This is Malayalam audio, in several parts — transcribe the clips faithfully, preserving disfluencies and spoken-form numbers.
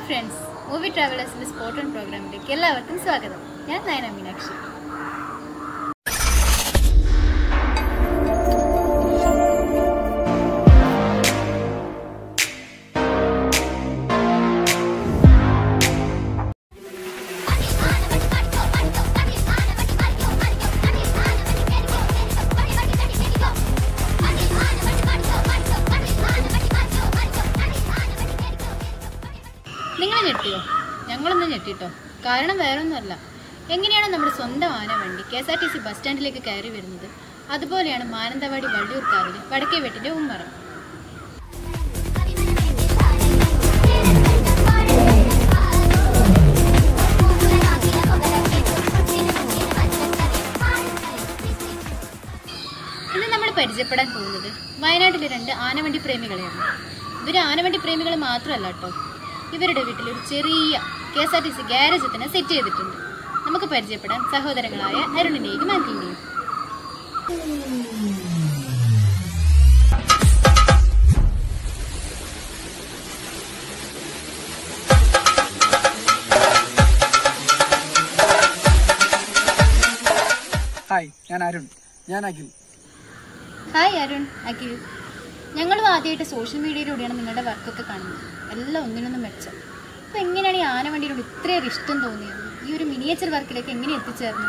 ഫ്രണ്ട്സ്, മൂവി ട്രാവലേഴ്സിന്റെ സ്പോട്ട് ഓൺ പ്രോഗ്രാമിലേക്ക് എല്ലാവർക്കും സ്വാഗതം. ഞാൻ നയന മീനാക്ഷി. നിങ്ങൾ ഞെട്ടിയോ? ഞങ്ങളൊന്നും ഞെട്ടിട്ടോ. കാരണം വേറൊന്നുമല്ല, എങ്ങനെയാണ് നമ്മുടെ സ്വന്തം ആനവണ്ടി K S R T C bus സ്റ്റാൻഡിലേക്ക് കയറി വരുന്നത്, അതുപോലെയാണ് മാനന്തവാടി വള്ളിയൂർക്കാവിലെ വടക്കേവെട്ടിന്റെ ഉമ്മറം. ഇന്ന് നമ്മൾ പരിചയപ്പെടാൻ പോകുന്നത് വയനാട്ടിലെ രണ്ട് ആനവണ്ടി പ്രേമികളെയാണ്. ഇവര് ആനവണ്ടി പ്രേമികൾ മാത്രമല്ല കേട്ടോ, ഇവരുടെ വീട്ടിൽ ഒരു ചെറിയ K S R T C garage തന്നെ സെറ്റ് ചെയ്തിട്ടുണ്ട്. നമുക്ക് പരിചയപ്പെടാൻ സഹോദരങ്ങളായ അരുണിനെയും മാത്യുവിനെയും. ഹായ്, ഞാൻ അരുൺ. ഞാൻ അഖിൽ. ഹായ് അരുൺ, അഖിൽ. ഞങ്ങളും ആദ്യമായിട്ട് സോഷ്യൽ മീഡിയയിലൂടെയാണ് നിങ്ങളുടെ വർക്കൊക്കെ കാണുന്നത്. എല്ലാം ഒന്നിനൊന്നും മെച്ചം. അപ്പോൾ എങ്ങനെയാണ് ഈ ആനവണ്ടിയോട് ഇത്രയേറെ ഇഷ്ടം തോന്നിയത്? ഈ ഒരു മിനിയേച്ചർ വർക്കിലേക്ക് എങ്ങനെ എത്തിച്ചേർന്നു?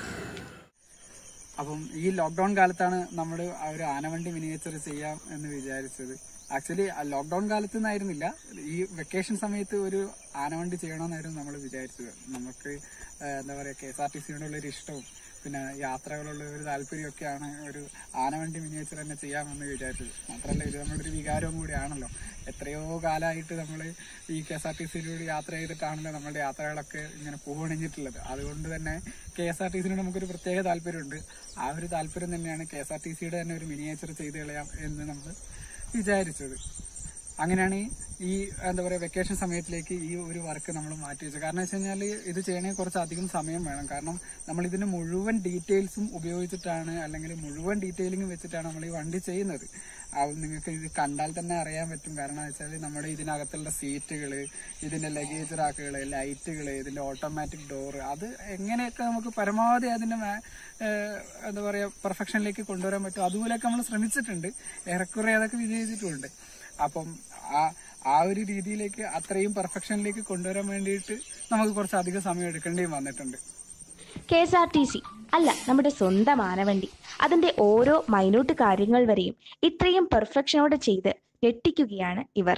അപ്പം ഈ ലോക്ക്ഡൌൺ കാലത്താണ് നമ്മൾ ആ ഒരു ആനവണ്ടി മിനിയേച്ചർ ചെയ്യാം എന്ന് വിചാരിച്ചത്. ആക്ച്വലി ലോക്ക്ഡൌൺ കാലത്ത് നിന്നായിരുന്നില്ല, ഈ വെക്കേഷൻ സമയത്ത് ഒരു ആനവണ്ടി ചെയ്യണമെന്നായിരുന്നു നമ്മൾ വിചാരിച്ചത്. നമുക്ക് എന്താ പറയുക, കെ എസ് ആർ ടി സിയോടുള്ളൊരു ഇഷ്ടവും പിന്നെ യാത്രകളുള്ള ഒരു താല്പര്യമൊക്കെയാണ് ഒരു ആനവണ്ടി മിനിയേച്ചർ തന്നെ ചെയ്യാമെന്ന് വിചാരിച്ചത്. മാത്രമല്ല, ഇത് നമ്മളൊരു വികാരവും കൂടിയാണല്ലോ. എത്രയോ കാലമായിട്ട് നമ്മൾ ഈ കെ എസ് ആർ ടി സിയിലൂടെ യാത്ര ചെയ്തിട്ടാണല്ലോ നമ്മുടെ യാത്രകളൊക്കെ ഇങ്ങനെ പൂവണിഞ്ഞിട്ടുള്ളത്. അതുകൊണ്ട് തന്നെ കെ എസ് ആർ ടി സിനോട് നമുക്കൊരു പ്രത്യേക താല്പര്യമുണ്ട്. ആ ഒരു താല്പര്യം തന്നെയാണ് കെ എസ് ആർ ടി സിയുടെ തന്നെ ഒരു മിനിയേച്ചർ ചെയ്ത് കളയാം എന്ന് നമ്മൾ വിചാരിച്ചത്. അങ്ങനെയാണ് ഈ എന്താ പറയുക വെക്കേഷൻ സമയത്തിലേക്ക് ഈ ഒരു വർക്ക് നമ്മൾ മാറ്റി വെച്ചത്. കാരണം വെച്ച് കഴിഞ്ഞാൽ ഇത് ചെയ്യണമെങ്കിൽ കുറച്ച് അധികം സമയം വേണം. കാരണം നമ്മൾ ഇതിന്റെ മുഴുവൻ ഡീറ്റെയിൽസും ഉപയോഗിച്ചിട്ടാണ്, അല്ലെങ്കിൽ മുഴുവൻ ഡീറ്റെയിലിംഗ് വെച്ചിട്ടാണ് നമ്മൾ ഈ വണ്ടി ചെയ്യുന്നത്. അത് നിങ്ങൾക്ക് ഇത് കണ്ടാൽ തന്നെ അറിയാൻ പറ്റും. കാരണം വെച്ചാൽ നമ്മുടെ ഇതിനകത്തുള്ള സീറ്റുകൾ, ഇതിന്റെ ലഗേജ് റാക്കുകൾ, ലൈറ്റുകൾ, ഇതിന്റെ ഓട്ടോമാറ്റിക് ഡോറ്, അത് എങ്ങനെയൊക്കെ നമുക്ക് പരമാവധി അതിന്റെ എന്താ പറയുക പെർഫെക്ഷനിലേക്ക് കൊണ്ടുവരാൻ പറ്റും, അതുപോലെയൊക്കെ നമ്മൾ ശ്രമിച്ചിട്ടുണ്ട്. ഏറെക്കുറെ അതൊക്കെ വിജയിച്ചിട്ടുമുണ്ട്. അപ്പം ആ ആ ഒരു രീതിയിലേക്ക് അത്രയും പെർഫെക്ഷനിലേക്ക് കൊണ്ടുവരാൻ വേണ്ടിയിട്ട് നമുക്ക് കുറച്ച് അധികം സമയം എടുക്കേണ്ടിയും വന്നിട്ടുണ്ട്. K S R T C അല്ല, നമ്മുടെ സ്വന്തം ആനവണ്ടി, അതിന്റെ ഓരോ മൈന്യൂട്ട് കാര്യങ്ങൾ വരെയും ഇത്രയും പെർഫെക്ഷനോടെ ചെയ്ത് ഞെട്ടിക്കുകയാണ് ഇവർ.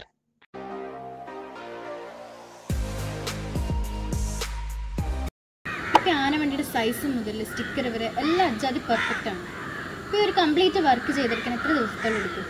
ആനവണ്ടിയുടെ സൈസ് മുതൽ സ്റ്റിക്കർ വരെ എല്ലാം അജാതി പെർഫെക്റ്റ് ആണ്. ഇപ്പൊ ഒരു കംപ്ലീറ്റ് വർക്ക് ചെയ്തെടുക്കാൻ എത്ര ദിവസത്തോളം എടുക്കും?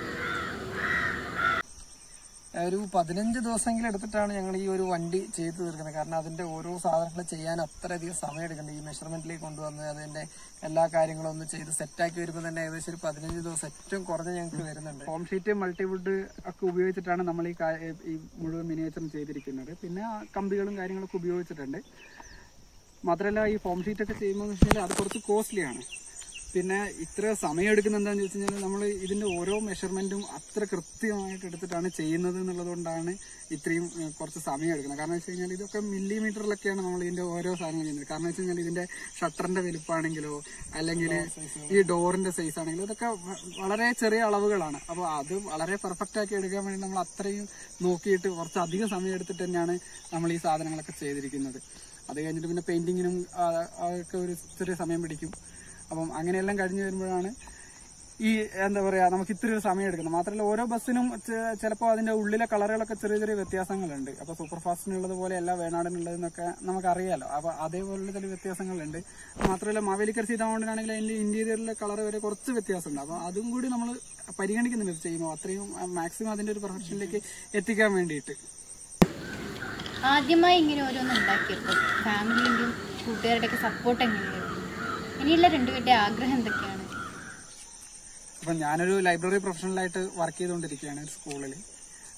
ഒരു പതിനഞ്ച് ദിവസമെങ്കിലും എടുത്തിട്ടാണ് ഞങ്ങൾ ഈ ഒരു വണ്ടി ചെയ്തു തീർക്കുന്നത്. കാരണം അതിന്റെ ഓരോ സാധനങ്ങൾ ചെയ്യാൻ അത്രയധികം സമയം എടുക്കുന്നുണ്ട്. ഈ മെഷർമെന്റിലേക്ക് കൊണ്ടുവന്ന് അതിന്റെ എല്ലാ കാര്യങ്ങളും ഒന്ന് ചെയ്ത് സെറ്റാക്കി വരുമ്പോൾ തന്നെ ഏകദേശം ഒരു പതിനഞ്ച് ദിവസം ഏറ്റവും കുറഞ്ഞ് ഞങ്ങൾക്ക് വരുന്നുണ്ട്. ഫോം ഷീറ്റ്, മൾട്ടിവുഡ് ഒക്കെ ഉപയോഗിച്ചിട്ടാണ് നമ്മൾ ഈ ഈ മുഴുവൻ മിനിയേച്ചറും ചെയ്തിരിക്കുന്നത്. പിന്നെ കമ്പികളും കാര്യങ്ങളൊക്കെ ഉപയോഗിച്ചിട്ടുണ്ട്. മാത്രമല്ല, ഈ ഫോം ഷീറ്റ് ഒക്കെ ചെയ്യുമ്പോൾ എന്ന് വെച്ചാൽ അത് കുറച്ച് കോസ്റ്റ്ലി ആണ്. പിന്നെ ഇത്ര സമയം എടുക്കുന്ന എന്താണെന്ന് വെച്ച് കഴിഞ്ഞാൽ നമ്മൾ ഇതിന്റെ ഓരോ മെഷർമെന്റും അത്ര കൃത്യമായിട്ട് എടുത്തിട്ടാണ് ചെയ്യുന്നത് എന്നുള്ളത് കൊണ്ടാണ് ഇത്രയും കുറച്ച് സമയം എടുക്കുന്നത്. കാരണം വെച്ച് കഴിഞ്ഞാൽ ഇതൊക്കെ മില്ലിമീറ്ററിലൊക്കെയാണ് നമ്മൾ ഇതിന്റെ ഓരോ സാധനങ്ങൾ ചെയ്യുന്നത്. കാരണം വെച്ച് കഴിഞ്ഞാൽ ഇതിന്റെ ഷട്ടറിന്റെ വലുപ്പമാണെങ്കിലോ അല്ലെങ്കിൽ ഈ ഡോറിന്റെ സൈസ് ആണെങ്കിലോ ഇതൊക്കെ വളരെ ചെറിയ അളവുകളാണ്. അപ്പോൾ അത് വളരെ പെർഫെക്റ്റ് ആക്കി എടുക്കാൻ വേണ്ടി നമ്മൾ അത്രയും നോക്കിയിട്ട് കുറച്ച് അധികം സമയം എടുത്തിട്ട് തന്നെയാണ് നമ്മൾ ഈ സാധനങ്ങളൊക്കെ ചെയ്തിരിക്കുന്നത്. അത് കഴിഞ്ഞിട്ട് പിന്നെ പെയിന്റിങ്ങിനും അതൊക്കെ ഒരു ചെറിയ സമയം പിടിക്കും. അപ്പം അങ്ങനെയെല്ലാം കഴിഞ്ഞ് വരുമ്പോഴാണ് ഈ എന്താ പറയുക നമുക്ക് ഇത്ര ഒരു സമയം എടുക്കുന്നത്. മാത്രമല്ല, ഓരോ ബസ്സിനും ചിലപ്പോൾ അതിന്റെ ഉള്ളിലെ കളറുകളൊക്കെ ചെറിയ ചെറിയ വ്യത്യാസങ്ങളുണ്ട്. അപ്പോൾ സൂപ്പർ ഫാസ്റ്റിനുള്ളത് പോലെ അല്ല വേണാടിനുള്ളതെന്നൊക്കെ നമുക്കറിയാലോ. അപ്പോൾ അതേപോലുള്ള ചില വ്യത്യാസങ്ങളുണ്ട്. മാത്രമല്ല, മാവേലിക്കർ സീതാമോണ്ടനാണെങ്കിൽ അതിന്റെ ഇന്റീരിയറിലെ കളർ വരെ കുറച്ച് വ്യത്യാസമുണ്ട്. അപ്പോൾ അതും കൂടി നമ്മൾ പരിഗണിക്കുന്നുണ്ട് ചെയ്യുമ്പോൾ, അത്രയും മാക്സിമം അതിന്റെ ഒരു പെർഫെക്ഷനിലേക്ക് എത്തിക്കാൻ വേണ്ടിയിട്ട്. ആദ്യമായി ഇങ്ങനെ ഓരോന്നും ഉണ്ടാക്കിയപ്പോൾ ഫാമിലിന്റെയും കൂട്ടുകാരുടെയൊക്കെ സപ്പോർട്ട് എങ്ങനെയായിരുന്നു? ഇനിയുള്ള രണ്ടുപേരുടെ ആഗ്രഹം എന്തൊക്കെയാണ്? അപ്പം ഞാനൊരു ലൈബ്രറി പ്രൊഫഷണലായിട്ട് വർക്ക് ചെയ്തുകൊണ്ടിരിക്കുകയാണ് ഒരു സ്കൂളിൽ.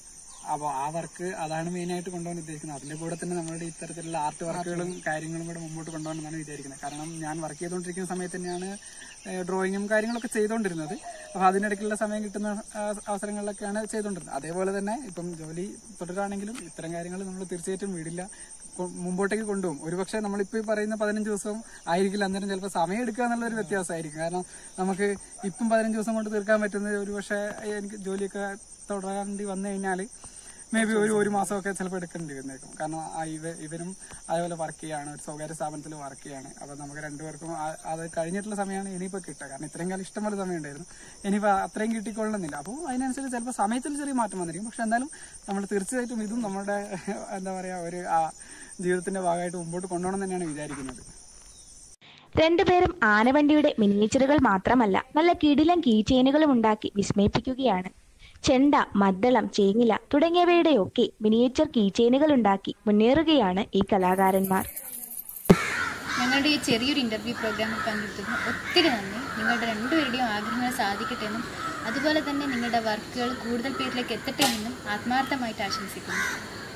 അപ്പോൾ ആ വർക്ക് അതാണ് മെയിനായിട്ട് കൊണ്ടുപോകാൻ ഉദ്ദേശിക്കുന്നത്. അതിന്റെ കൂടെ തന്നെ നമ്മളുടെ ഇത്തരത്തിലുള്ള ആർട്ട് വർക്കുകളും കാര്യങ്ങളും കൂടെ മുമ്പോട്ട് കൊണ്ടുപോകണമെന്നാണ് വിചാരിക്കുന്നത്. കാരണം ഞാൻ വർക്ക് ചെയ്തുകൊണ്ടിരിക്കുന്ന സമയത്ത് തന്നെയാണ് ഡ്രോയിങ്ങും കാര്യങ്ങളൊക്കെ ചെയ്തുകൊണ്ടിരുന്നത്. അപ്പോൾ അതിനിടയ്ക്കുള്ള സമയം കിട്ടുന്ന അവസരങ്ങളിലൊക്കെയാണ് ചെയ്തുകൊണ്ടിരുന്നത്. അതേപോലെ തന്നെ ഇപ്പം ജോലി തുടരുകയാണെങ്കിലും ഇത്തരം കാര്യങ്ങൾ നമ്മൾ തീർച്ചയായിട്ടും വിടില്ല, മുമ്പോട്ടേക്ക് കൊണ്ടുപോകും. ഒരുപക്ഷെ നമ്മളിപ്പോൾ ഈ പറയുന്ന പതിനഞ്ച് ദിവസം ആയിരിക്കില്ല, അന്നേരം ചിലപ്പോൾ സമയം എടുക്കുക എന്നുള്ളൊരു വ്യത്യാസമായിരിക്കും. കാരണം നമുക്ക് ഇപ്പം പതിനഞ്ച് ദിവസം കൊണ്ട് തീർക്കാൻ പറ്റുന്നത് ഒരുപക്ഷെ എനിക്ക് ജോലിയൊക്കെ തുടരേണ്ടി വന്നു കഴിഞ്ഞാൽ മേ ബി ഒരു ഒരു മാസമൊക്കെ ചിലപ്പോൾ എടുക്കേണ്ടി വന്നേക്കും. കാരണം ഇവ ഇവരും അതേപോലെ വർക്ക് ചെയ്യാണ്, ഒരു സ്വകാര്യ സ്ഥാപനത്തിൽ വർക്ക് ചെയ്യാണ്. അപ്പോൾ നമുക്ക് രണ്ടുപേർക്കും അത് കഴിഞ്ഞിട്ടുള്ള സമയമാണ് ഇനിയിപ്പോൾ കിട്ടുക. കാരണം ഇത്രയും കാലം ഇഷ്ടംപോലെ സമയം ഉണ്ടായിരുന്നു, ഇനിയിപ്പോൾ അത്രയും കിട്ടിക്കൊള്ളുന്നില്ല. അപ്പോൾ അതിനനുസരിച്ച് ചിലപ്പോൾ സമയത്തിൽ ചെറിയ മാറ്റം വന്നിരിക്കും. പക്ഷെ എന്തായാലും നമ്മൾ തീർച്ചയായിട്ടും ഇതും നമ്മുടെ എന്താ പറയുക ഒരു ജീവിതത്തിന്റെ ഭാഗമായിട്ട് മുമ്പോട്ട് കൊണ്ടുപോകണം തന്നെയാണ് വിചാരിക്കുന്നത്. രണ്ടുപേരും ആനവണ്ടിയുടെ മിനിയേച്ചറുകൾ മാത്രമല്ല നല്ല കിടിലൻ കീ ചെയിനുകളും ഉണ്ടാക്കി വിസ്മയിപ്പിക്കുകയാണ്. ചെണ്ട, മദ്ദളം, ചേങ്ങില തുടങ്ങിയവയുടെയൊക്കെ മിനിയേച്ചർ കീ ചെയിനുകൾ ഉണ്ടാക്കി മുന്നേറുകയാണ് ഈ കലാകാരന്മാർ. ഞങ്ങളുടെ ഈ ചെറിയൊരു ഇന്റർവ്യൂ പ്രോഗ്രാമിൽ പങ്കെടുത്തതിന് ഒത്തിരി നന്ദി. നിങ്ങളുടെ രണ്ടുപേരുടെയും ആഗ്രഹങ്ങൾ സാധിക്കട്ടെ എന്നും അതുപോലെ തന്നെ നിങ്ങളുടെ വർക്കുകൾ കൂടുതൽ പേരിലേക്ക് എത്തട്ടെ എന്നും ആത്മാർത്ഥമായിട്ട് ആശംസിക്കുന്നു.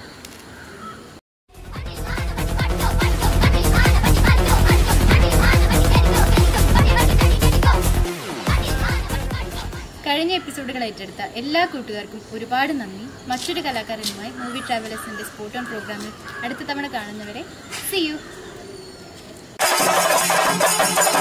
കഴിഞ്ഞ എപ്പിസോഡുകൾ ഏറ്റെടുത്ത എല്ലാ കൂട്ടുകാർക്കും ഒരുപാട് നന്ദി. മറ്റൊരു കലാകാരനുമായി മൂവി ട്രാവലേഴ്സിന്റെ സ്പോട്ട് ഓൺ പ്രോഗ്രാമിൽ അടുത്ത തവണ കാണുന്നവരെ സീ യു.